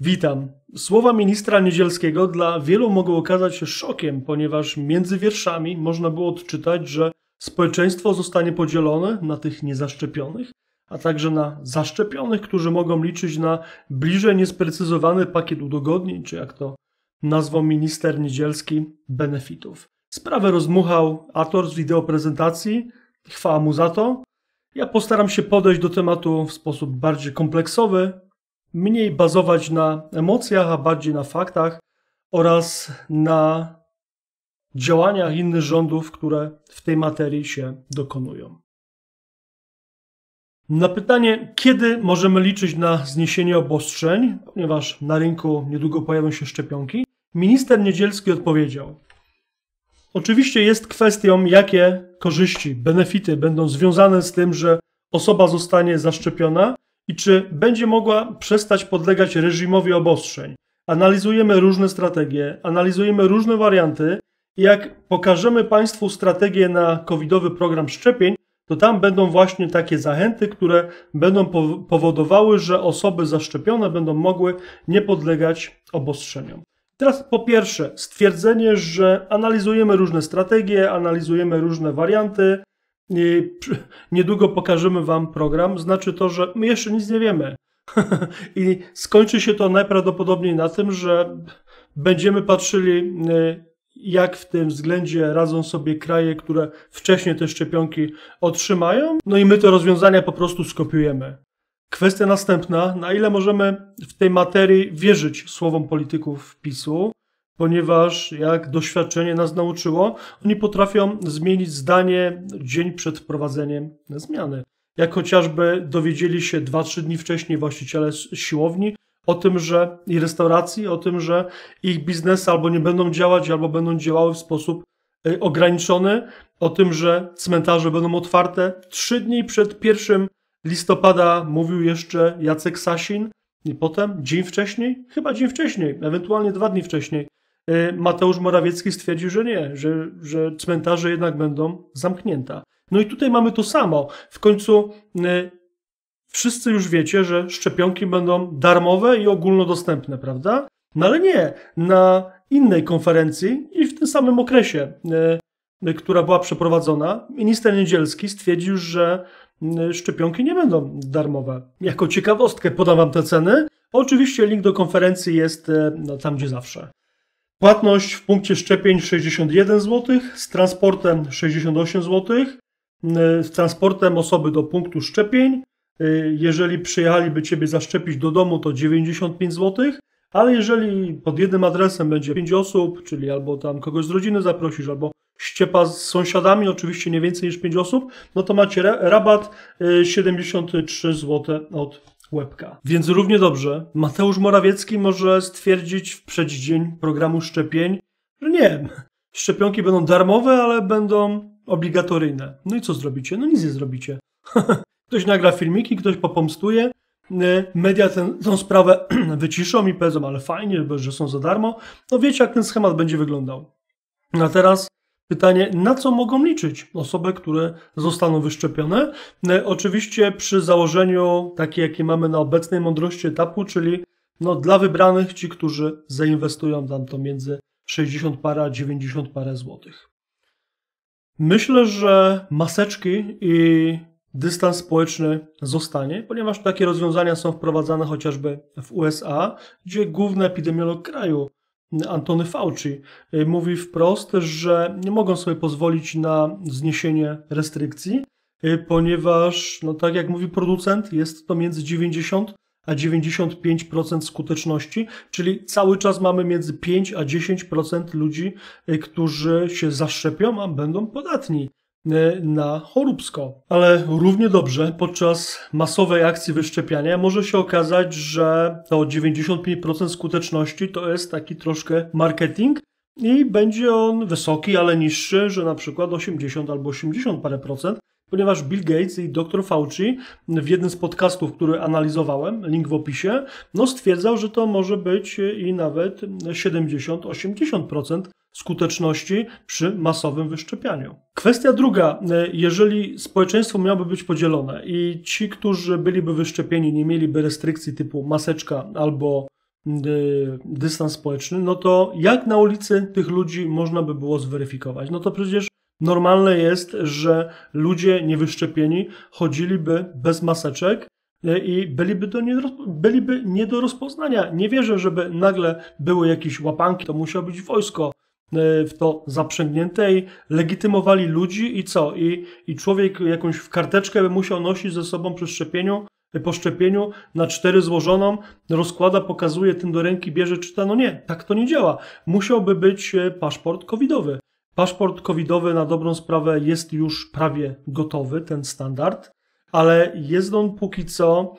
Witam. Słowa ministra Niedzielskiego dla wielu mogą okazać się szokiem, ponieważ między wierszami można było odczytać, że społeczeństwo zostanie podzielone na tych niezaszczepionych, a także na zaszczepionych, którzy mogą liczyć na bliżej niesprecyzowany pakiet udogodnień, czy jak to nazwał minister Niedzielski, benefitów. Sprawę rozmuchał autor z wideoprezentacji, chwała mu za to. Ja postaram się podejść do tematu w sposób bardziej kompleksowy, mniej bazować na emocjach, a bardziej na faktach oraz na działaniach innych rządów, które w tej materii się dokonują. Na pytanie, kiedy możemy liczyć na zniesienie obostrzeń, ponieważ na rynku niedługo pojawią się szczepionki, minister Niedzielski odpowiedział: oczywiście jest kwestią, jakie korzyści, benefity będą związane z tym, że osoba zostanie zaszczepiona i czy będzie mogła przestać podlegać reżimowi obostrzeń. Analizujemy różne strategie, analizujemy różne warianty i jak pokażemy Państwu strategię na covidowy program szczepień, to tam będą właśnie takie zachęty, które będą powodowały, że osoby zaszczepione będą mogły nie podlegać obostrzeniom. Teraz po pierwsze stwierdzenie, że analizujemy różne strategie, analizujemy różne warianty i niedługo pokażemy Wam program, znaczy to, że my jeszcze nic nie wiemy. I skończy się to najprawdopodobniej na tym, że będziemy patrzyli, jak w tym względzie radzą sobie kraje, które wcześniej te szczepionki otrzymają, no i my te rozwiązania po prostu skopiujemy. Kwestia następna, na ile możemy w tej materii wierzyć słowom polityków PiS-u, ponieważ jak doświadczenie nas nauczyło, oni potrafią zmienić zdanie dzień przed wprowadzeniem zmiany. Jak chociażby dowiedzieli się 2-3 dni wcześniej właściciele siłowni o tym, że i restauracji, o tym, że ich biznesy albo nie będą działać, albo będą działały w sposób ograniczony, o tym, że cmentarze będą otwarte. 3 dni przed 1 listopada mówił jeszcze Jacek Sasin i potem dzień wcześniej, chyba dzień wcześniej, ewentualnie 2 dni wcześniej, Mateusz Morawiecki stwierdził, że nie, że cmentarze jednak będą zamknięte. No i tutaj mamy to samo. W końcu wszyscy już wiecie, że szczepionki będą darmowe i ogólnodostępne, prawda? No ale nie. Na innej konferencji i w tym samym okresie, która była przeprowadzona, minister Niedzielski stwierdził, że szczepionki nie będą darmowe. Jako ciekawostkę podam Wam te ceny. Oczywiście link do konferencji jest tam, gdzie zawsze. Płatność w punkcie szczepień 61 zł, z transportem 68 zł, z transportem osoby do punktu szczepień. Jeżeli przyjechaliby Ciebie zaszczepić do domu, to 95 zł, ale jeżeli pod jednym adresem będzie 5 osób, czyli albo tam kogoś z rodziny zaprosisz, albo ściepa z sąsiadami, oczywiście nie więcej niż 5 osób, no to macie rabat 73 zł od łebka. Więc równie dobrze Mateusz Morawiecki może stwierdzić w przeddzień programu szczepień, że nie, szczepionki będą darmowe, ale będą obligatoryjne. No i co zrobicie? No nic nie zrobicie. Ktoś nagra filmiki, ktoś popomstuje, media tę sprawę wyciszą i powiedzą, ale fajnie, że są za darmo. No wiecie, jak ten schemat będzie wyglądał. A teraz pytanie, na co mogą liczyć osoby, które zostaną wyszczepione? Oczywiście przy założeniu takie, jakie mamy na obecnej mądrości etapu, czyli no, dla wybranych ci, którzy zainwestują tam to między 60 parę a 90 parę złotych. Myślę, że maseczki i dystans społeczny zostanie, ponieważ takie rozwiązania są wprowadzane chociażby w USA, gdzie główny epidemiolog kraju, Antony Fauci, mówi wprost, że nie mogą sobie pozwolić na zniesienie restrykcji, ponieważ, no tak jak mówi producent, jest to między 90 a 95% skuteczności, czyli cały czas mamy między 5 a 10% ludzi, którzy się zaszczepią, a będą podatni na choróbsko. Ale równie dobrze podczas masowej akcji wyszczepiania może się okazać, że to 95% skuteczności to jest taki troszkę marketing i będzie on wysoki, ale niższy, że na przykład 80 albo 80 parę procent, ponieważ Bill Gates i dr Fauci w jednym z podcastów, który analizowałem, link w opisie, no stwierdzał, że to może być i nawet 70-80% skuteczności przy masowym wyszczepianiu. Kwestia druga, jeżeli społeczeństwo miałoby być podzielone i ci, którzy byliby wyszczepieni, nie mieliby restrykcji typu maseczka albo dystans społeczny, no to jak na ulicy tych ludzi można by było zweryfikować? No to przecież normalne jest, że ludzie niewyszczepieni chodziliby bez maseczek i byliby nie do rozpoznania. Nie wierzę, żeby nagle były jakieś łapanki, to musiało być wojsko w to zaprzęgnięte i legitymowali ludzi i co? I człowiek jakąś karteczkę by musiał nosić ze sobą po szczepieniu na 4 złożoną, rozkłada, pokazuje, tym do ręki bierze, czyta. No nie, tak to nie działa. Musiałby być paszport covidowy. Paszport covidowy na dobrą sprawę jest już prawie gotowy, ten standard, ale jest on póki co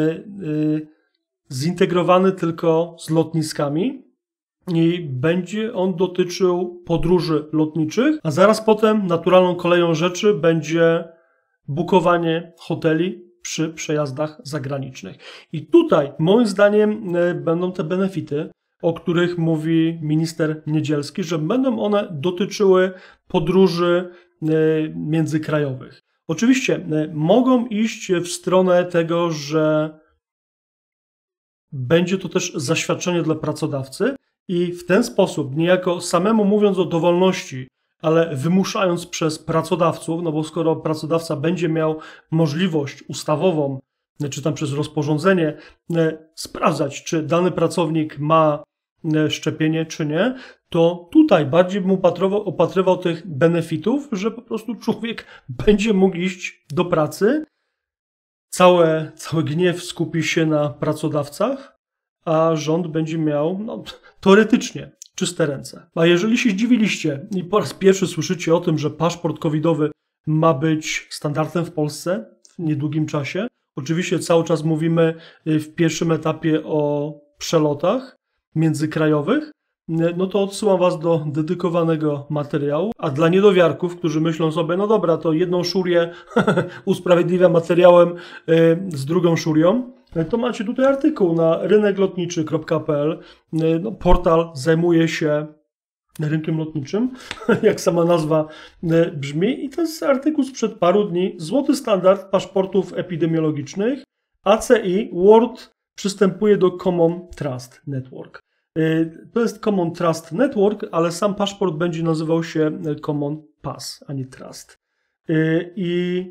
zintegrowany tylko z lotniskami i będzie on dotyczył podróży lotniczych, a zaraz potem naturalną koleją rzeczy będzie bukowanie hoteli przy przejazdach zagranicznych. I tutaj moim zdaniem będą te benefity, o których mówi minister Niedzielski, że będą one dotyczyły podróży międzykrajowych. Oczywiście mogą iść w stronę tego, że będzie to też zaświadczenie dla pracodawcy i w ten sposób, niejako samemu mówiąc o dowolności, ale wymuszając przez pracodawców, no bo skoro pracodawca będzie miał możliwość ustawową, czy tam przez rozporządzenie sprawdzać, czy dany pracownik ma szczepienie, czy nie, to tutaj bardziej bym opatrywał tych benefitów, że po prostu człowiek będzie mógł iść do pracy, cały gniew skupi się na pracodawcach, a rząd będzie miał, no, teoretycznie czyste ręce. A jeżeli się zdziwiliście i po raz pierwszy słyszycie o tym, że paszport covidowy ma być standardem w Polsce w niedługim czasie, oczywiście cały czas mówimy w pierwszym etapie o przelotach międzykrajowych, no to odsyłam Was do dedykowanego materiału, a dla niedowiarków, którzy myślą sobie, no dobra, to jedną szurię usprawiedliwia materiałem z drugą szurią, to macie tutaj artykuł na ryneklotniczy.pl. No, portal zajmuje się rynkiem lotniczym, jak sama nazwa brzmi, i to jest artykuł sprzed paru dni. Złoty standard paszportów epidemiologicznych. ACI World przystępuje do Common Trust Network. To jest Common Trust Network, ale sam paszport będzie nazywał się Common Pass, a nie Trust. I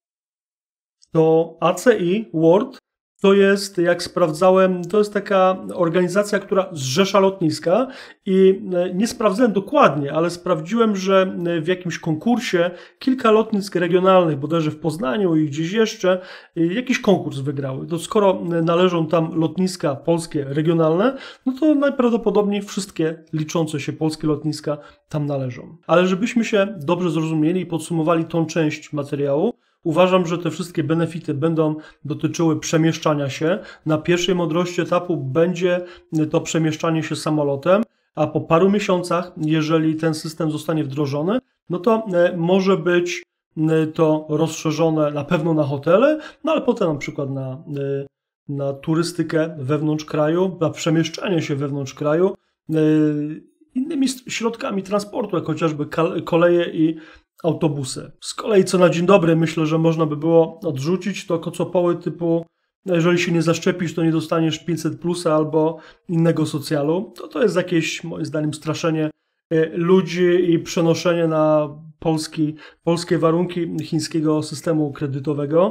to ACI World to jest, jak sprawdzałem, to jest taka organizacja, która zrzesza lotniska i nie sprawdzałem dokładnie, ale sprawdziłem, że w jakimś konkursie kilka lotnisk regionalnych, bodajże w Poznaniu i gdzieś jeszcze, jakiś konkurs wygrały. To skoro należą tam lotniska polskie regionalne, no to najprawdopodobniej wszystkie liczące się polskie lotniska tam należą. Ale żebyśmy się dobrze zrozumieli i podsumowali tą część materiału, uważam, że te wszystkie benefity będą dotyczyły przemieszczania się. Na pierwszej mądrości etapu będzie to przemieszczanie się samolotem, a po paru miesiącach, jeżeli ten system zostanie wdrożony, no to może być to rozszerzone na pewno na hotele, no ale potem na przykład na turystykę wewnątrz kraju, na przemieszczanie się wewnątrz kraju, innymi środkami transportu, jak chociażby koleje i autobusy. Z kolei co na dzień dobry myślę, że można by było odrzucić to kocopoły typu jeżeli się nie zaszczepisz, to nie dostaniesz 500 plusa albo innego socjalu. To jest jakieś, moim zdaniem, straszenie ludzi i przenoszenie na polskie warunki chińskiego systemu kredytowego.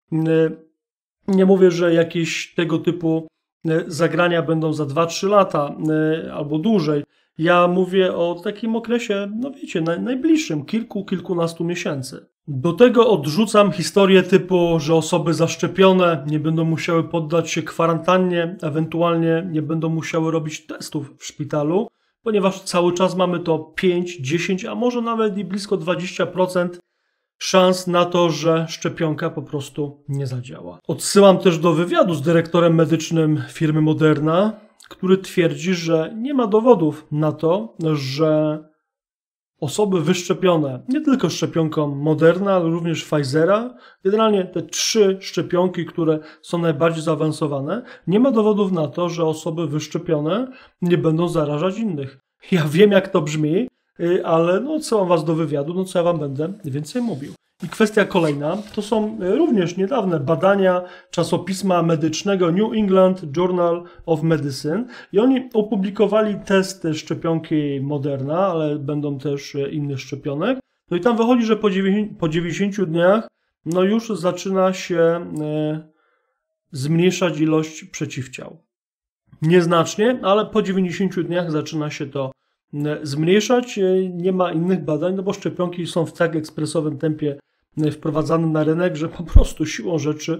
Nie mówię, że jakieś tego typu zagrania będą za 2-3 lata albo dłużej. Ja mówię o takim okresie, no wiecie, najbliższym, kilkunastu miesięcy. Do tego odrzucam historię typu, że osoby zaszczepione nie będą musiały poddać się kwarantannie, ewentualnie nie będą musiały robić testów w szpitalu, ponieważ cały czas mamy to 5, 10, a może nawet i blisko 20% szans na to, że szczepionka po prostu nie zadziała. Odsyłam też do wywiadu z dyrektorem medycznym firmy Moderna, który twierdzi, że nie ma dowodów na to, że osoby wyszczepione nie tylko szczepionką Moderna, ale również Pfizera, generalnie te 3 szczepionki, które są najbardziej zaawansowane, nie ma dowodów na to, że osoby wyszczepione nie będą zarażać innych. Ja wiem, jak to brzmi, ale no odsyłam Was do wywiadu, no co ja Wam będę więcej mówił. I kwestia kolejna, to są również niedawne badania czasopisma medycznego New England Journal of Medicine i oni opublikowali test szczepionki Moderna, ale będą też innych szczepionek. No i tam wychodzi, że po 90 dniach no już zaczyna się zmniejszać ilość przeciwciał. Nieznacznie, ale po 90 dniach zaczyna się to zmniejszać. Nie ma innych badań, no bo szczepionki są w tak ekspresowym tempie wprowadzane na rynek, że po prostu siłą rzeczy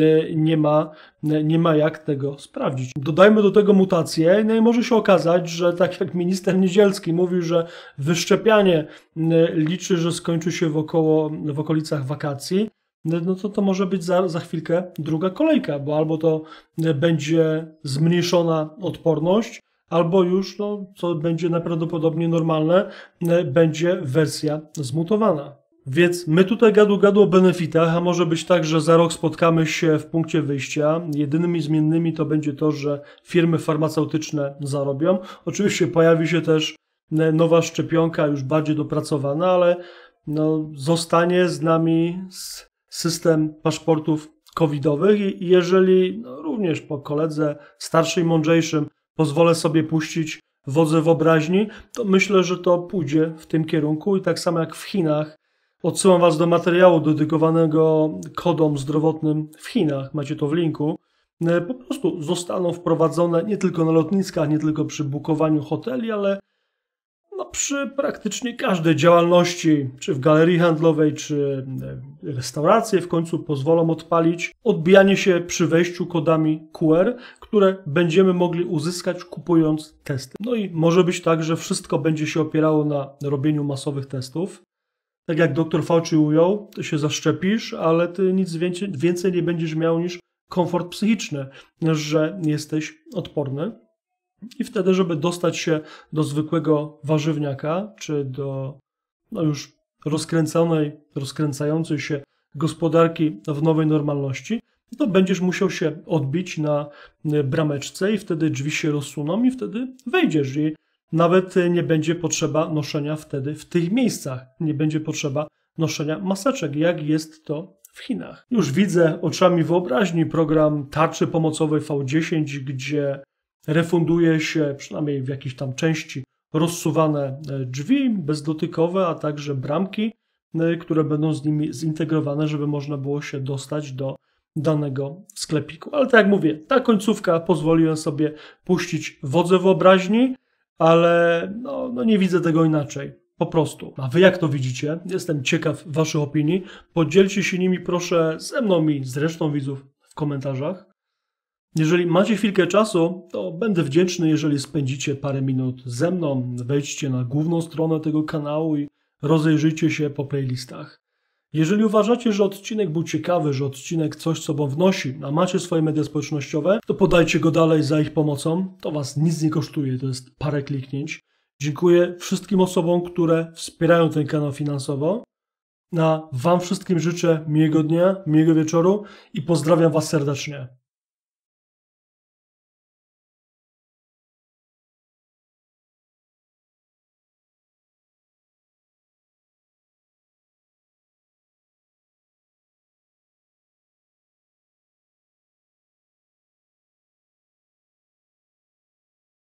nie ma jak tego sprawdzić. Dodajmy do tego mutacje, no i może się okazać, że tak jak minister Niedzielski mówił, że wyszczepianie liczy, że skończy się w okolicach wakacji, no to może być za chwilkę druga kolejka, bo albo to będzie zmniejszona odporność, albo już, no, co będzie najprawdopodobniej normalne, będzie wersja zmutowana. Więc my tutaj gadu o benefitach, a może być tak, że za rok spotkamy się w punkcie wyjścia. Jedynymi zmiennymi to będzie to, że firmy farmaceutyczne zarobią. Oczywiście pojawi się też nowa szczepionka, już bardziej dopracowana, ale no, zostanie z nami system paszportów covidowych i jeżeli no, również po koledze starszym, mądrzejszym pozwolę sobie puścić wodze wyobraźni, to myślę, że to pójdzie w tym kierunku i tak samo jak w Chinach. Odsyłam Was do materiału dedykowanego kodom zdrowotnym w Chinach, macie to w linku. Po prostu zostaną wprowadzone nie tylko na lotniskach, nie tylko przy bukowaniu hoteli, ale no przy praktycznie każdej działalności, czy w galerii handlowej, czy restauracje w końcu pozwolą odpalić odbijanie się przy wejściu kodami QR, które będziemy mogli uzyskać kupując testy. No i może być tak, że wszystko będzie się opierało na robieniu masowych testów. Tak jak dr Fauci ujął, ty się zaszczepisz, ale ty nic więcej nie będziesz miał niż komfort psychiczny, że jesteś odporny. I wtedy, żeby dostać się do zwykłego warzywniaka, czy do no już rozkręcającej się gospodarki w nowej normalności, to będziesz musiał się odbić na brameczce i wtedy drzwi się rozsuną i wtedy wejdziesz. I nawet nie będzie potrzeba noszenia wtedy w tych miejscach. Nie będzie potrzeba noszenia maseczek, jak jest to w Chinach. Już widzę oczami wyobraźni program tarczy pomocowej V10, gdzie refunduje się przynajmniej w jakiejś tam części rozsuwane drzwi bezdotykowe, a także bramki, które będą z nimi zintegrowane, żeby można było się dostać do danego sklepiku. Ale tak jak mówię, ta końcówka pozwoliłem sobie puścić wodze wyobraźni, ale no nie widzę tego inaczej. Po prostu. A wy jak to widzicie? Jestem ciekaw waszych opinii. Podzielcie się nimi proszę ze mną i z resztą widzów w komentarzach. Jeżeli macie chwilkę czasu, to będę wdzięczny, jeżeli spędzicie parę minut ze mną. Wejdźcie na główną stronę tego kanału i rozejrzyjcie się po playlistach. Jeżeli uważacie, że odcinek był ciekawy, że odcinek coś sobą wnosi, a macie swoje media społecznościowe, to podajcie go dalej za ich pomocą. To was nic nie kosztuje, to jest parę kliknięć. Dziękuję wszystkim osobom, które wspierają ten kanał finansowo. A wam wszystkim życzę miłego dnia, miłego wieczoru i pozdrawiam was serdecznie.